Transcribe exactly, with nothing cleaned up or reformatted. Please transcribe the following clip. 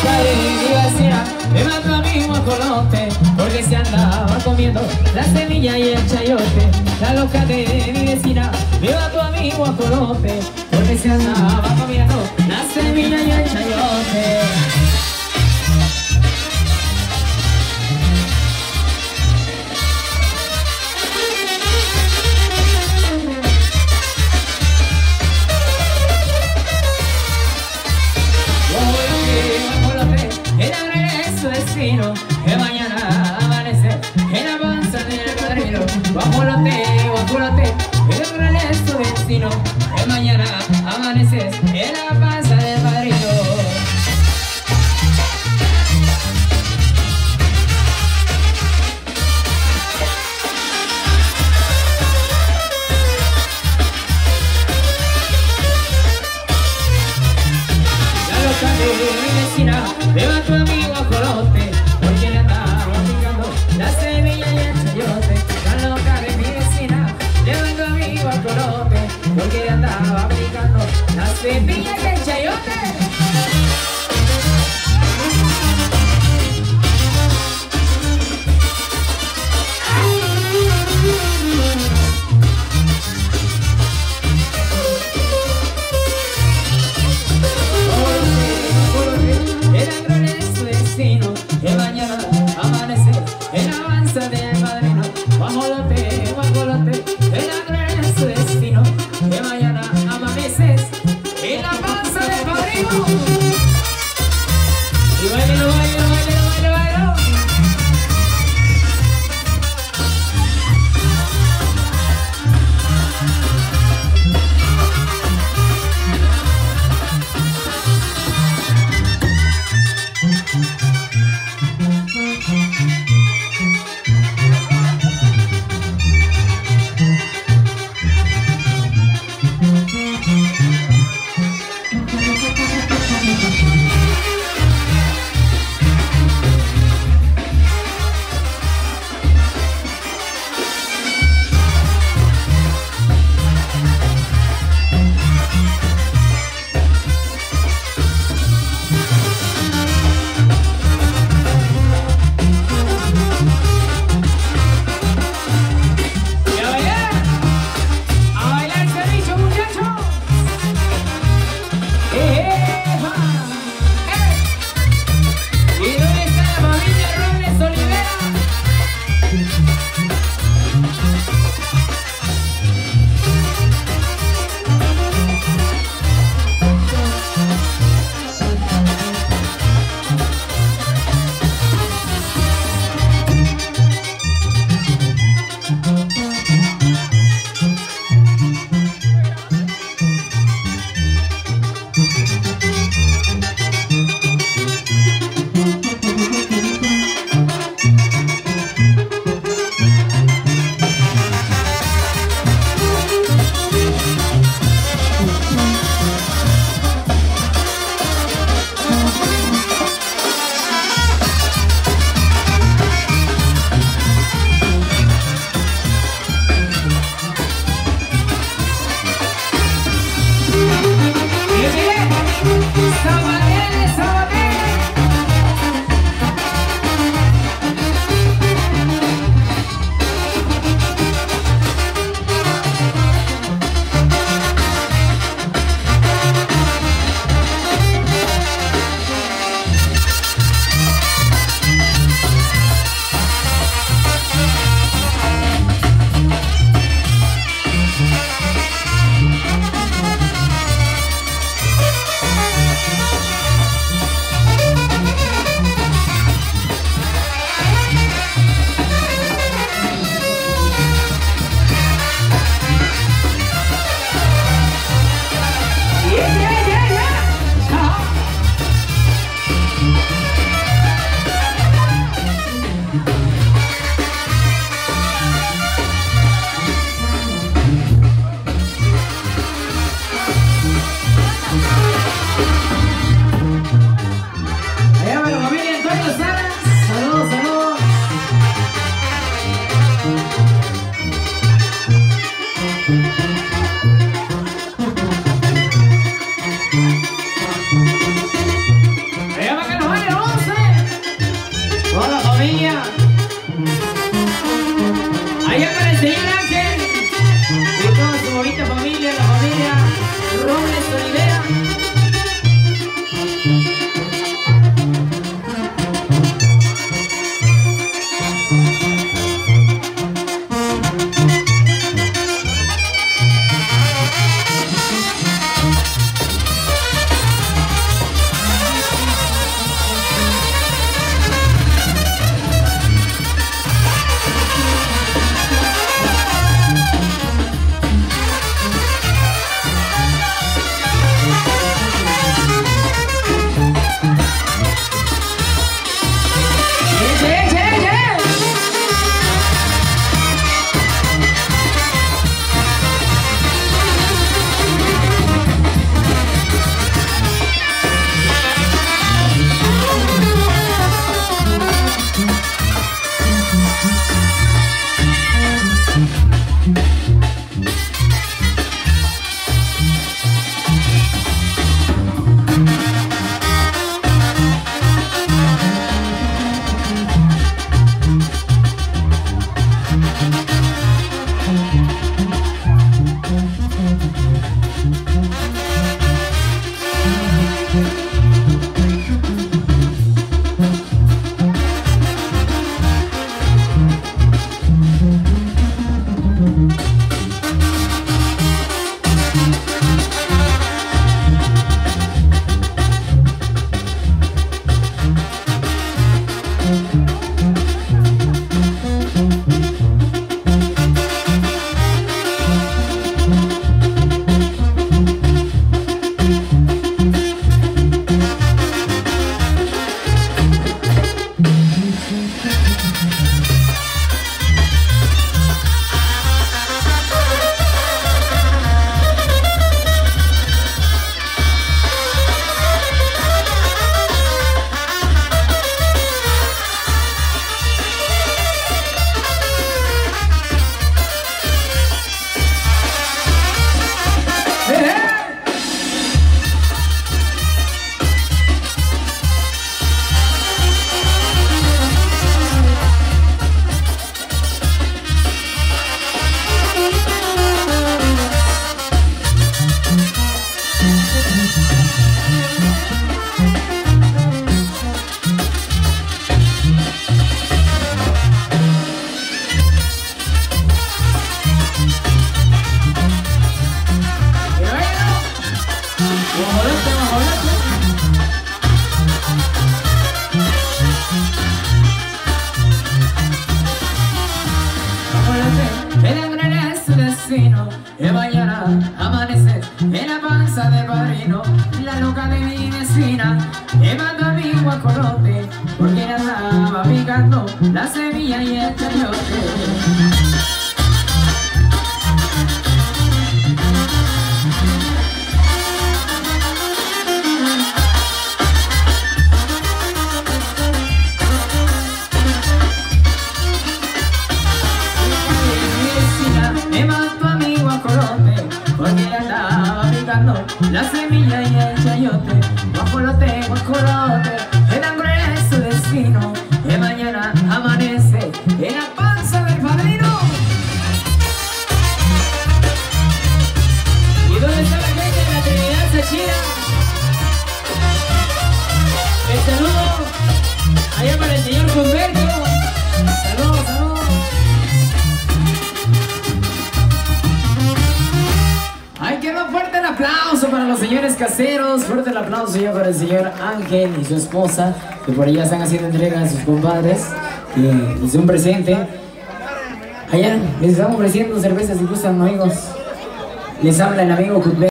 calle mi vecina me mató a mi guajolote porque se andaba comiendo la semilla y el chayote. La loca de mi vecina me mató a mi guajolote porque se andaba comiendo la semilla y el chayote. Que mañana amanece en la panza del padrino. Guajolote, guajolote, el regreso vecino. Que mañana amanece en la panza del padrino. La loca de mi vecina me mató a mi guajolote porque le andaba picando la semilla y el chayote. La loca de mi vecina le mató a mi guajolote porque le andaba picando la semilla y el chayote. Que mañana amanece en la panza del padrino. Guajolote, guajolote, el agradece de su destino. Que mañana amaneces en la panza del padrino. Y bailo, bailo, bailo, bailo, bailo. panza de padrino, la loca de mi vecina me mandó a mi guajolote porque le andaba picando la semilla y el chayote. Me mató a mi guajolote porque le andaba picando la semilla y el chayote. Guajolote, guajolote, el grueso destino que mañana amanece en la panza del padrino. ¿Y dónde está la gente de la Trinidad Sechira? El saludo allá para el señor Humberto. Saludos, saludos. ¡Ay, qué más fuerte el aplauso para los señores caseros! Fuerte el aplauso ya para el señor Ángel y su esposa, que por allá están haciendo entrega a sus compadres. Y es un presente. Allá les estamos ofreciendo cervezas si gustan, amigos. Les habla el amigo Cutler.